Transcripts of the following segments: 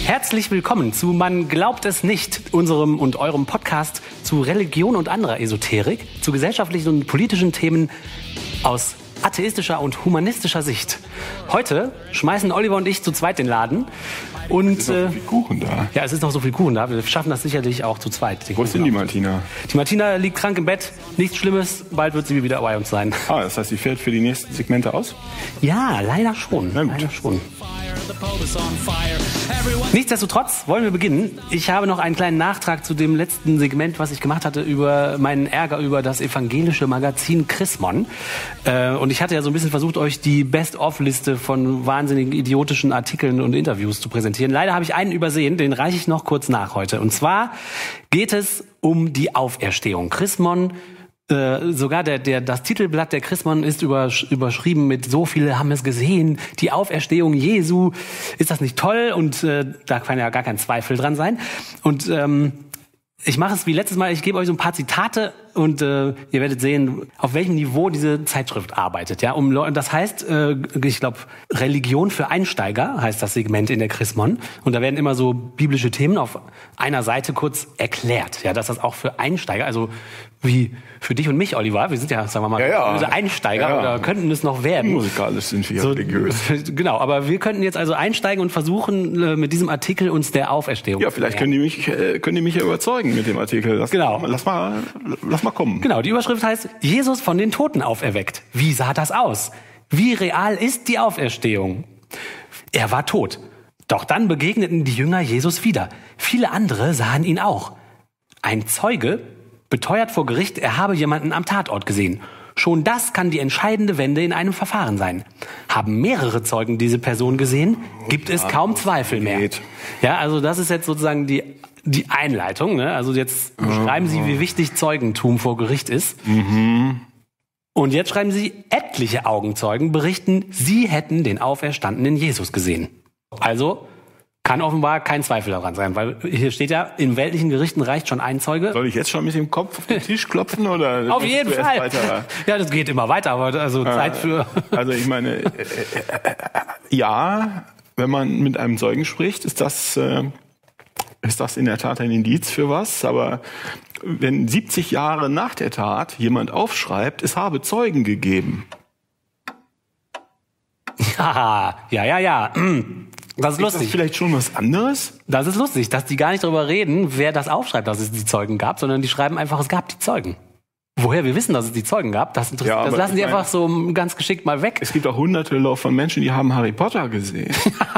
Herzlich willkommen zu Man glaubt es nicht, unserem und eurem Podcast zu Religion und anderer Esoterik, zu gesellschaftlichen und politischen Themen aus atheistischer und humanistischer Sicht. Heute schmeißen Oliver und ich zu zweit den Laden. Und, es ist noch so viel Kuchen da. Ja, es ist noch so viel Kuchen da. Wir schaffen das sicherlich auch zu zweit. Wo ist denn die Martina? Die Martina liegt krank im Bett. Nichts Schlimmes. Bald wird sie wieder bei uns sein. Ah, das heißt, sie fällt für die nächsten Segmente aus? Ja, leider schon. Leider schon. Nichtsdestotrotz wollen wir beginnen. Ich habe noch einen kleinen Nachtrag zu dem letzten Segment, was ich gemacht hatte, über meinen Ärger über das evangelische Magazin Chrismon. Und ich hatte ja so ein bisschen versucht, euch die Best-of-Liste von wahnsinnigen, idiotischen Artikeln und Interviews zu präsentieren. Leider habe ich einen übersehen, den reiche ich noch kurz nach heute. Und zwar geht es um die Auferstehung. Chrismon, sogar das Titelblatt der Chrismon ist überschrieben mit "So viele haben es gesehen, die Auferstehung Jesu". Ist das nicht toll? Und da kann ja gar kein Zweifel dran sein. Und ich mache es wie letztes Mal, ich gebe euch so ein paar Zitate und ihr werdet sehen, auf welchem Niveau diese Zeitschrift arbeitet. Ja, das heißt, ich glaube, Religion für Einsteiger heißt das Segment in der Chrismon. Und da werden immer so biblische Themen auf einer Seite kurz erklärt. Ja, dass das auch für Einsteiger, also wie für dich und mich, Oliver, wir sind ja, sagen wir mal, Einsteiger oder könnten es noch werden. Musikalisch sind wir religiös. Genau, aber wir könnten jetzt also einsteigen und versuchen, mit diesem Artikel uns der Auferstehung zu vielleicht können die mich ja überzeugen mit dem Artikel. Lass mal kommen. Genau, die Überschrift heißt: Jesus von den Toten auferweckt. Wie sah das aus? Wie real ist die Auferstehung? Er war tot. Doch dann begegneten die Jünger Jesus wieder. Viele andere sahen ihn auch. Ein Zeuge beteuert vor Gericht, er habe jemanden am Tatort gesehen. Schon das kann die entscheidende Wende in einem Verfahren sein. Haben mehrere Zeugen diese Person gesehen, gibt es kaum Zweifel mehr. Ja, also das ist jetzt sozusagen die Einleitung. Ne? Also jetzt beschreiben Sie, wie wichtig Zeugentum vor Gericht ist. Mhm. Und jetzt schreiben Sie, etliche Augenzeugen berichten, sie hätten den auferstandenen Jesus gesehen. Also kann offenbar kein Zweifel daran sein, weil hier steht ja, in weltlichen Gerichten reicht schon ein Zeuge. Soll ich jetzt schon mit dem Kopf auf den Tisch klopfen oder? Auf jeden Fall. Ja, das geht immer weiter, aber also Zeit für. Also ich meine, ja, wenn man mit einem Zeugen spricht, ist das in der Tat ein Indiz für was. Aber wenn 70 Jahre nach der Tat jemand aufschreibt, es habe Zeugen gegeben. Ja. Das ist lustig. Ist das vielleicht schon was anderes? Das ist lustig, dass die gar nicht darüber reden, wer das aufschreibt, dass es die Zeugen gab, sondern die schreiben einfach, es gab die Zeugen. Woher wir wissen, dass es die Zeugen gab, das lassen sie einfach so ganz geschickt mal weg. Es gibt auch hunderte von Menschen, die haben Harry Potter gesehen.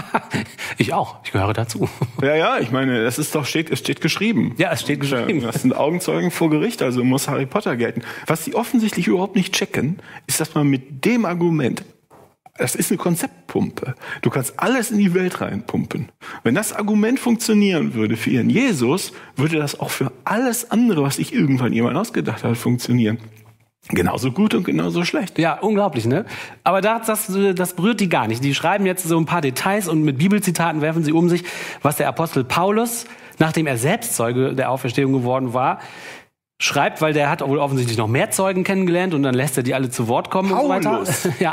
Ich auch, ich gehöre dazu. Ja, ich meine, es steht geschrieben. Ja, es steht geschrieben. Das sind Augenzeugen vor Gericht, also muss Harry Potter gelten. Was sie offensichtlich überhaupt nicht checken, ist, dass man mit dem Argument, das ist eine Konzeptpumpe. Du kannst alles in die Welt reinpumpen. Wenn das Argument funktionieren würde für ihren Jesus, würde das auch für alles andere, was sich irgendwann jemand ausgedacht hat, funktionieren. Genauso gut und genauso schlecht. Ja, unglaublich, ne? Aber das berührt die gar nicht. Die schreiben jetzt so ein paar Details und mit Bibelzitaten werfen sie um sich, was der Apostel Paulus, nachdem er selbst Zeuge der Auferstehung geworden war, schreibt, weil der hat wohl offensichtlich noch mehr Zeugen kennengelernt und dann lässt er die alle zu Wort kommen und so weiter. Ja.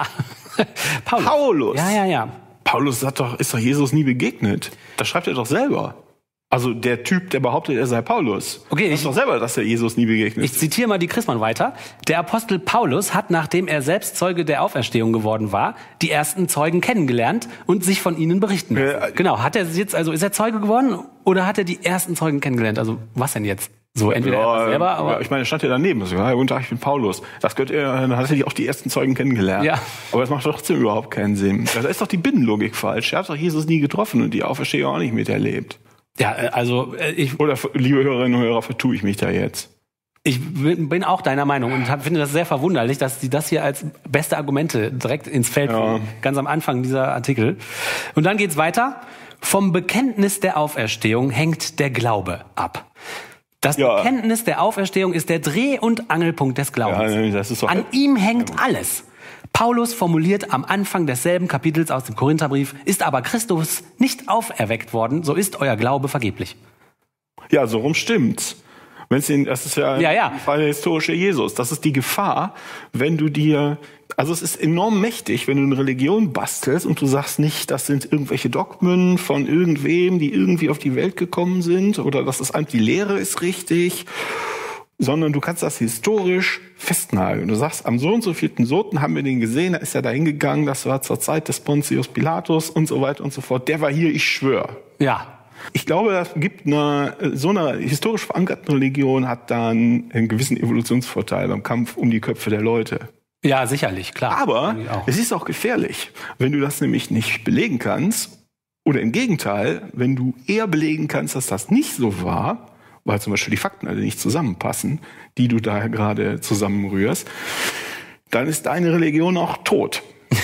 Paulus. Ja. Paulus ist doch Jesus nie begegnet. Das schreibt er doch selber. Also der Typ, der behauptet, er sei Paulus. Okay, ich doch selber, dass er Jesus nie begegnet. Ich zitiere mal die Chrismon weiter. Der Apostel Paulus hat, nachdem er selbst Zeuge der Auferstehung geworden war, die ersten Zeugen kennengelernt und sich von ihnen berichten lassen. Genau. Ist er Zeuge geworden oder hat er die ersten Zeugen kennengelernt? Also was denn jetzt? So, entweder er selber, aber. Ja, ich meine, stand ja daneben. Also, ja, guten Tag, ich bin Paulus. Dann hat er auch die ersten Zeugen kennengelernt. Ja. Aber das macht trotzdem überhaupt keinen Sinn. Da ist doch die Binnenlogik falsch. Er hat doch Jesus nie getroffen und die Auferstehung auch nicht miterlebt. Ja, also Oder, liebe Hörerinnen und Hörer, vertue ich mich da jetzt? Ich bin auch deiner Meinung und finde das sehr verwunderlich, dass sie das hier als beste Argumente direkt ins Feld führen. Ganz am Anfang dieser Artikel. Und dann geht's weiter. Vom Bekenntnis der Auferstehung hängt der Glaube ab. Das Bekenntnis der Auferstehung ist der Dreh- und Angelpunkt des Glaubens. Ja, das ist doch An ihm hängt alles. Paulus formuliert am Anfang desselben Kapitels aus dem Korintherbrief: Ist aber Christus nicht auferweckt worden, so ist euer Glaube vergeblich. Ja, so rum stimmt's. Das ist ja die Frage der historische Jesus. Das ist die Gefahr, wenn du also es ist enorm mächtig, wenn du eine Religion bastelst und du sagst nicht, das sind irgendwelche Dogmen von irgendwem, die irgendwie auf die Welt gekommen sind oder dass die Lehre ist richtig, sondern du kannst das historisch festnageln. Du sagst, am so und so vierten Soten haben wir den gesehen, da ist er da hingegangen, das war zur Zeit des Pontius Pilatus und so weiter und so fort. Der war hier, ich schwöre. Ja. Ich glaube, das gibt so eine historisch verankerten Religion hat dann einen gewissen Evolutionsvorteil beim Kampf um die Köpfe der Leute. Ja, sicherlich, klar. Aber es ist auch gefährlich, wenn du das nämlich nicht belegen kannst oder im Gegenteil, wenn du eher belegen kannst, dass das nicht so war, weil zum Beispiel die Fakten alle nicht zusammenpassen, die du da gerade zusammenrührst, dann ist deine Religion auch tot.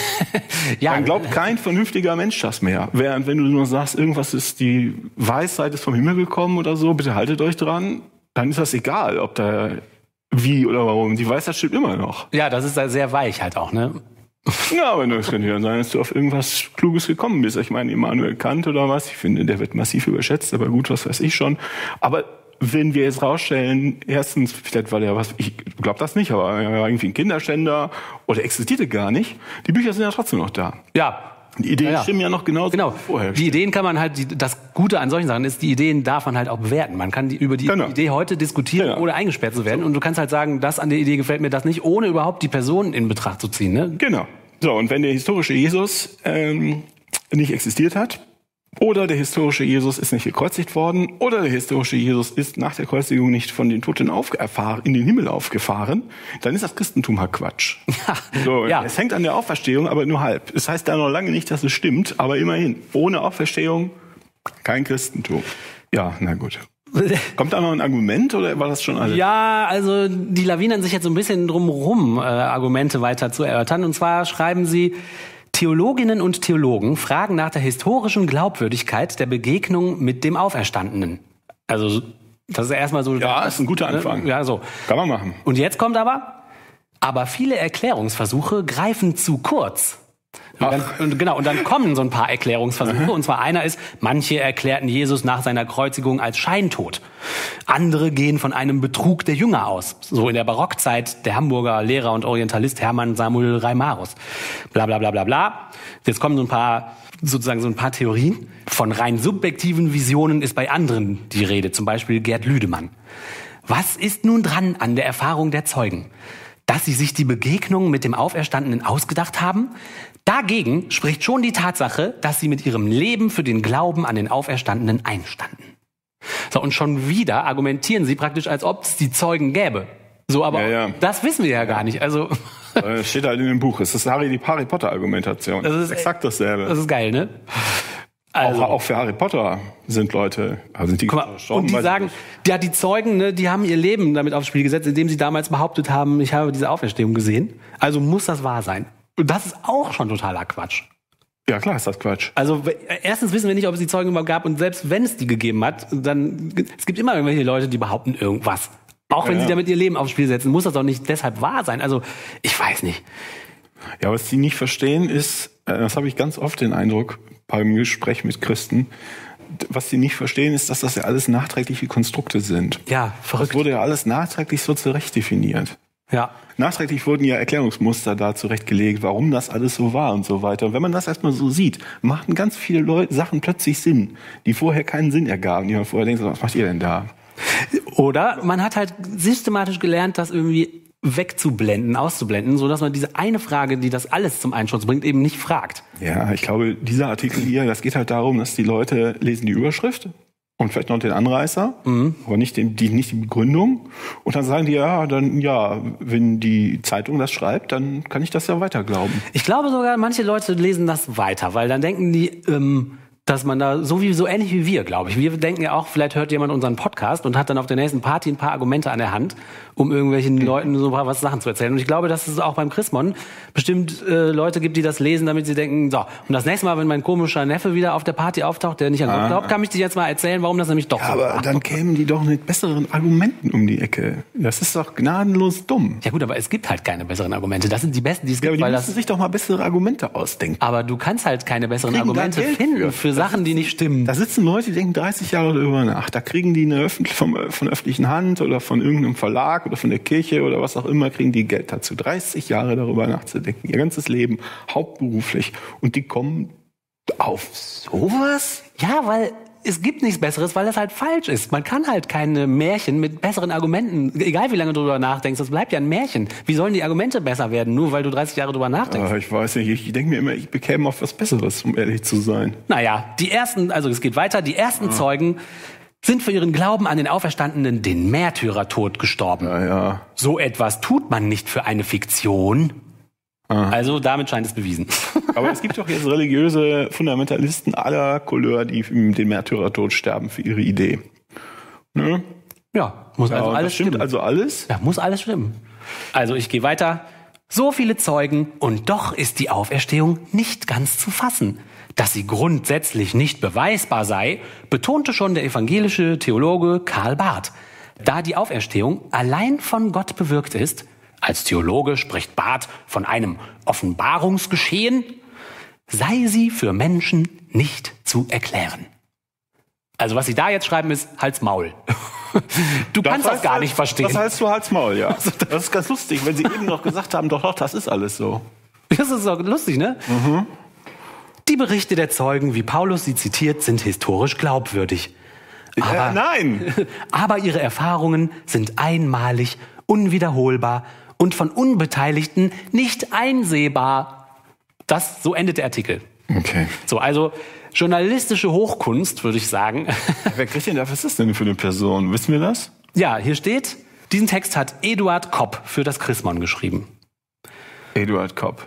Ja, dann glaubt kein vernünftiger Mensch das mehr. Während wenn du nur sagst, irgendwas ist die Weisheit ist vom Himmel gekommen oder so, bitte haltet euch dran, dann ist das egal, ob da wie oder warum. Die Weisheit stimmt immer noch. Ja, das ist sehr weich halt auch, ne? Ja, aber es könnte ja sein, dass du auf irgendwas Kluges gekommen bist. Ich meine, Immanuel Kant oder was, ich finde, der wird massiv überschätzt, aber gut, was weiß ich schon. Aber wenn wir jetzt rausstellen, erstens, vielleicht war der ich glaube das nicht, aber er war irgendwie ein Kinderschänder oder existierte gar nicht, die Bücher sind ja trotzdem noch da. Ja. Die Ideen stimmen ja noch genauso wie vorher. Die Ideen kann man halt, das Gute an solchen Sachen ist, die Ideen darf man halt auch bewerten. Man kann über die Idee heute diskutieren, ohne eingesperrt zu werden. Und du kannst halt sagen, das an der Idee gefällt mir das nicht, ohne überhaupt die Person in Betracht zu ziehen. Ne? Genau. So, und wenn der historische Jesus nicht existiert hat, oder der historische Jesus ist nicht gekreuzigt worden, oder der historische Jesus ist nach der Kreuzigung nicht von den Toten in den Himmel aufgefahren, dann ist das Christentum halt Quatsch. So, es hängt an der Auferstehung, aber nur halb. Das heißt da noch lange nicht, dass es stimmt, aber immerhin. Ohne Auferstehung kein Christentum. Ja, na gut. Kommt da noch ein Argument oder war das schon alles? Ja, also die lawinern sich jetzt so ein bisschen drumherum, Argumente weiter zu erörtern. Und zwar schreiben sie, Theologinnen und Theologen fragen nach der historischen Glaubwürdigkeit der Begegnung mit dem Auferstandenen. Also das ist erstmal so... Ja, ist ein guter Anfang. Ja, so. Kann man machen. Und jetzt kommt aber viele Erklärungsversuche greifen zu kurz. Und dann kommen so ein paar Erklärungsversuche. Und zwar einer ist, manche erklärten Jesus nach seiner Kreuzigung als scheintot. Andere gehen von einem Betrug der Jünger aus. So in der Barockzeit der Hamburger Lehrer und Orientalist Hermann Samuel Reimarus. Bla bla bla bla bla. Jetzt kommen so ein paar Theorien. Von rein subjektiven Visionen ist bei anderen die Rede. Zum Beispiel Gerd Lüdemann. Was ist nun dran an der Erfahrung der Zeugen? Dass sie sich die Begegnung mit dem Auferstandenen ausgedacht haben? Dagegen spricht schon die Tatsache, dass sie mit ihrem Leben für den Glauben an den Auferstandenen einstanden. So, und schon wieder argumentieren sie praktisch, als ob es die Zeugen gäbe. So, aber das wissen wir ja gar nicht. Also steht halt in dem Buch. Es ist die Harry Potter Argumentation. Das ist exakt dasselbe. Das ist geil, ne? Also, auch für Harry Potter sind Leute, sind die gestorben. Und die sagen, die Zeugen, ne, die haben ihr Leben damit aufs Spiel gesetzt, indem sie damals behauptet haben, ich habe diese Auferstehung gesehen. Also muss das wahr sein. Und das ist auch schon totaler Quatsch. Ja, klar ist das Quatsch. Also erstens wissen wir nicht, ob es die Zeugen überhaupt gab. Und selbst wenn es die gegeben hat, dann es gibt immer irgendwelche Leute, die behaupten irgendwas. Auch wenn sie damit ihr Leben aufs Spiel setzen, muss das doch nicht deshalb wahr sein. Also ich weiß nicht. Ja, was sie nicht verstehen ist, das habe ich ganz oft den Eindruck beim Gespräch mit Christen, was sie nicht verstehen ist, dass das ja alles nachträgliche Konstrukte sind. Ja, verrückt. Das wurde ja alles nachträglich so zurecht definiert. Ja. Nachträglich wurden ja Erklärungsmuster da zurechtgelegt, warum das alles so war und so weiter. Und wenn man das erstmal so sieht, machten ganz viele Sachen plötzlich Sinn, die vorher keinen Sinn ergaben. Die man vorher denkt, was macht ihr denn da? Oder man hat halt systematisch gelernt, das irgendwie wegzublenden, auszublenden, sodass man diese eine Frage, die das alles zum Einschluss bringt, eben nicht fragt. Ja, ich glaube, dieser Artikel hier, das geht halt darum, dass die Leute lesen die Überschrift und vielleicht noch den Anreißer, aber nicht die Begründung. Und dann sagen die, wenn die Zeitung das schreibt, dann kann ich das ja weiter glauben. Ich glaube sogar, manche Leute lesen das weiter, weil dann denken die, dass man da so ähnlich wie wir, glaube ich. Wir denken ja auch, vielleicht hört jemand unseren Podcast und hat dann auf der nächsten Party ein paar Argumente an der Hand, um irgendwelchen Leuten so ein paar Sachen zu erzählen. Und ich glaube, dass es auch beim Chrismon bestimmt Leute gibt, die das lesen, damit sie denken, so, und das nächste Mal, wenn mein komischer Neffe wieder auf der Party auftaucht, der nicht an Gott glaubt, kann ich dir jetzt mal erzählen, warum das nämlich doch so war. Aber dann kämen die doch mit besseren Argumenten um die Ecke. Das ist doch gnadenlos dumm. Ja gut, aber es gibt halt keine besseren Argumente. Das sind die besten, die es gibt. Aber die müssen sich doch mal bessere Argumente ausdenken. Aber du kannst halt keine besseren Argumente finden für Sachen, die nicht stimmen. Da sitzen Leute, die denken 30 Jahre darüber nach. Da kriegen die von öffentlichen Hand oder von irgendeinem Verlag oder von der Kirche oder was auch immer, kriegen die Geld dazu. 30 Jahre darüber nachzudenken. Ihr ganzes Leben, hauptberuflich. Und die kommen auf sowas? Ja, weil es gibt nichts Besseres, weil das halt falsch ist. Man kann halt keine Märchen mit besseren Argumenten, egal wie lange du darüber nachdenkst, das bleibt ja ein Märchen. Wie sollen die Argumente besser werden, nur weil du 30 Jahre darüber nachdenkst? Ich weiß nicht, ich denke mir immer, ich bekäme auf was Besseres, um ehrlich zu sein. Naja, es geht weiter, die ersten Zeugen sind für ihren Glauben an den Auferstandenen den Märtyrertod gestorben. Ja. So etwas tut man nicht für eine Fiktion. Also damit scheint es bewiesen. Aber es gibt doch jetzt religiöse Fundamentalisten aller Couleur, die den Märtyrertod sterben für ihre Idee. Ne? Ja, muss also alles stimmt stimmen. Also alles? Ja, muss alles stimmen. Also ich gehe weiter. So viele Zeugen und doch ist die Auferstehung nicht ganz zu fassen. Dass sie grundsätzlich nicht beweisbar sei, betonte schon der evangelische Theologe Karl Barth. Da die Auferstehung allein von Gott bewirkt ist, als Theologe spricht Barth von einem Offenbarungsgeschehen, sei sie für Menschen nicht zu erklären. Also was sie da jetzt schreiben ist, halt's Maul. Du kannst das gar nicht verstehen. Das heißt so halt's Maul, ja. Das ist ganz lustig, wenn sie eben noch gesagt haben, doch, das ist alles so. Das ist doch lustig, ne? Mhm. Die Berichte der Zeugen, wie Paulus sie zitiert, sind historisch glaubwürdig. Nein! Aber ihre Erfahrungen sind einmalig, unwiederholbar und von Unbeteiligten nicht einsehbar. So endet der Artikel. Okay. So, also journalistische Hochkunst, würde ich sagen. Wer kriegt denn da? Was ist das denn für eine Person? Wissen wir das? Ja, hier steht, diesen Text hat Eduard Kopp für das Chrismon geschrieben. Eduard Kopp,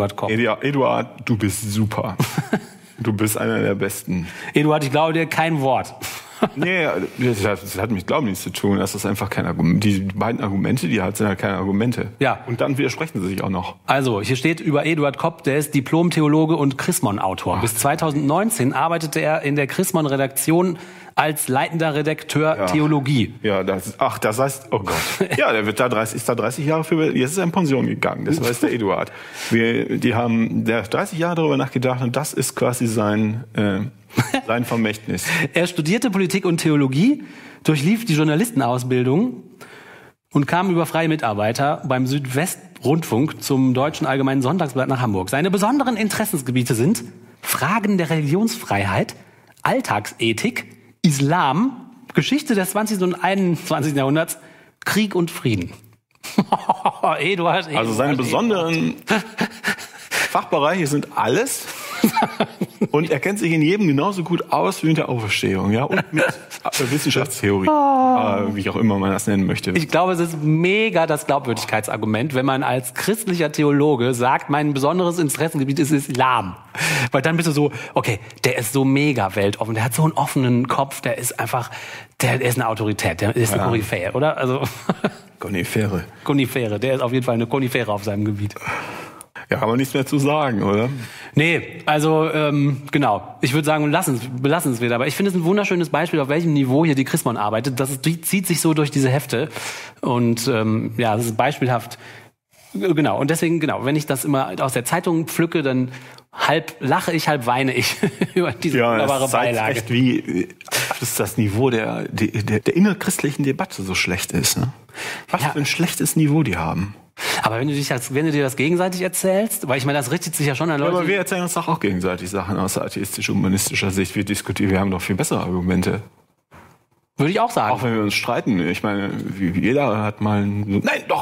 du bist super. Du bist einer der Besten. Eduard, ich glaube dir kein Wort. Nee, das hat mit Glauben nichts zu tun. Das ist einfach kein Argument. Die beiden Argumente, die er hat, sind halt keine Argumente. Ja. Und dann widersprechen sie sich auch noch. Also, hier steht über Eduard Kopp, der ist Diplom-Theologe und Chrismon-Autor. Bis 2019 arbeitete er in der Chrismon-Redaktion als leitender Redakteur Theologie. Ja, das heißt, oh Gott. Ja, der wird ist da 30 Jahre jetzt ist er in Pension gegangen. Das weiß der Eduard. Der hat 30 Jahre darüber nachgedacht und das ist quasi sein Vermächtnis. Er studierte Politik und Theologie, durchlief die Journalistenausbildung und kam über freie Mitarbeiter beim Südwestrundfunk zum Deutschen Allgemeinen Sonntagsblatt nach Hamburg. Seine besonderen Interessensgebiete sind Fragen der Religionsfreiheit, Alltagsethik, Islam, Geschichte des 20. und 21. Jahrhunderts, Krieg und Frieden. Eduard. Also seine besonderen Fachbereiche sind alles. Und er kennt sich in jedem genauso gut aus wie mit der Auferstehung, ja, und mit Wissenschaftstheorie, wie auch immer man das nennen möchte. Ich glaube, es ist mega das Glaubwürdigkeitsargument, wenn man als christlicher Theologe sagt, mein besonderes Interessengebiet ist Islam. Weil dann bist du so, okay, der ist so mega weltoffen, der hat so einen offenen Kopf, der ist eine Autorität, der ist eine Koryphäe, oder? Also Konifere, der ist auf jeden Fall eine Konifere auf seinem Gebiet. Ja, kann man nichts mehr zu sagen, oder? Nee, also genau. Ich würde sagen, belassen es wieder. Aber ich finde es ein wunderschönes Beispiel, auf welchem Niveau hier die Chrismon arbeitet. Das zieht sich so durch diese Hefte. Und das ist beispielhaft. Genau. Und deswegen, wenn ich das immer aus der Zeitung pflücke, dann halb lache ich, halb weine ich über diese wunderbare Beilage. Echt, wie das Niveau der innerchristlichen Debatte so schlecht ist. Ne? Was für ein schlechtes Niveau die haben. Aber wenn du dir das gegenseitig erzählst, weil ich meine, das richtet sich ja schon an Leute. Ja, aber wir erzählen uns doch auch gegenseitig Sachen aus atheistisch-humanistischer Sicht. Wir haben doch viel bessere Argumente. Würde ich auch sagen. Auch wenn wir uns streiten. Ich meine, jeder hat mal nein.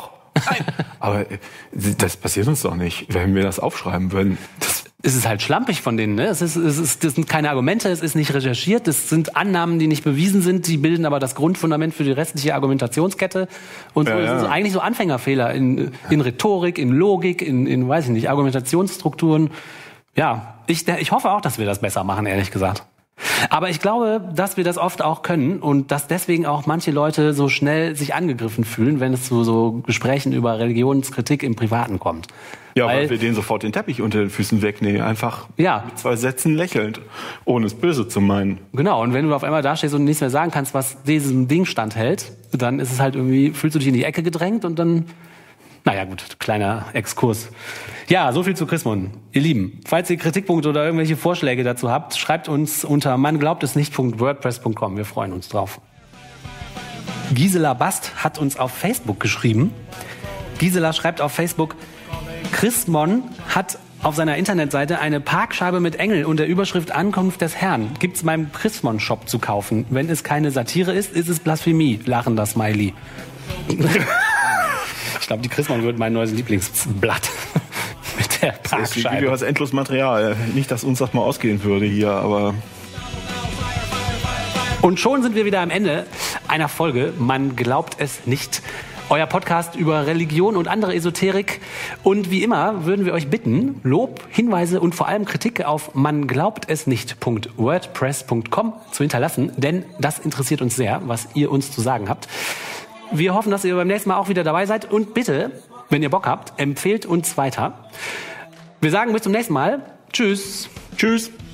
Aber das passiert uns doch nicht, wenn wir das aufschreiben würden. Es ist halt schlampig von denen, ne? Das sind keine Argumente, es ist nicht recherchiert, es sind Annahmen, die nicht bewiesen sind, die bilden aber das Grundfundament für die restliche Argumentationskette. Und so ist es eigentlich so Anfängerfehler in Rhetorik, in Logik, in weiß ich nicht, Argumentationsstrukturen. Ja, ich hoffe auch, dass wir das besser machen, ehrlich gesagt. Aber ich glaube, dass wir das oft auch können und dass deswegen auch manche Leute so schnell sich angegriffen fühlen, wenn es zu so Gesprächen über Religionskritik im Privaten kommt. Ja, weil wir denen sofort den Teppich unter den Füßen wegnehmen, einfach mit 2 Sätzen lächelnd, ohne es böse zu meinen. Genau, und wenn du auf einmal da stehst und nichts mehr sagen kannst, was diesem Ding standhält, dann ist es halt irgendwie, fühlst du dich in die Ecke gedrängt und dann Naja gut, kleiner Exkurs. Ja, so viel zu Chrismon. Ihr Lieben, falls ihr Kritikpunkte oder irgendwelche Vorschläge dazu habt, schreibt uns unter manglaubtesnicht.wordpress.com. Wir freuen uns drauf. Gisela Bast hat uns auf Facebook geschrieben. Gisela schreibt auf Facebook, Chrismon hat auf seiner Internetseite eine Parkscheibe mit Engel und der Überschrift Ankunft des Herrn. Gibt's beim Chrismon-Shop zu kaufen. Wenn es keine Satire ist, ist es Blasphemie. Lachender Smiley. Ich glaube, die Chrismon wird mein neues Lieblingsblatt. Mit der Parkscheibe. Du hast endlos Material. Nicht, dass uns das mal ausgehen würde hier, aber... Und schon sind wir wieder am Ende einer Folge. Man glaubt es nicht. Euer Podcast über Religion und andere Esoterik. Und wie immer würden wir euch bitten, Lob, Hinweise und vor allem Kritik auf manglaubtesnicht.wordpress.com zu hinterlassen, denn das interessiert uns sehr, was ihr uns zu sagen habt. Wir hoffen, dass ihr beim nächsten Mal auch wieder dabei seid und bitte, wenn ihr Bock habt, empfehlt uns weiter. Wir sagen bis zum nächsten Mal. Tschüss. Tschüss.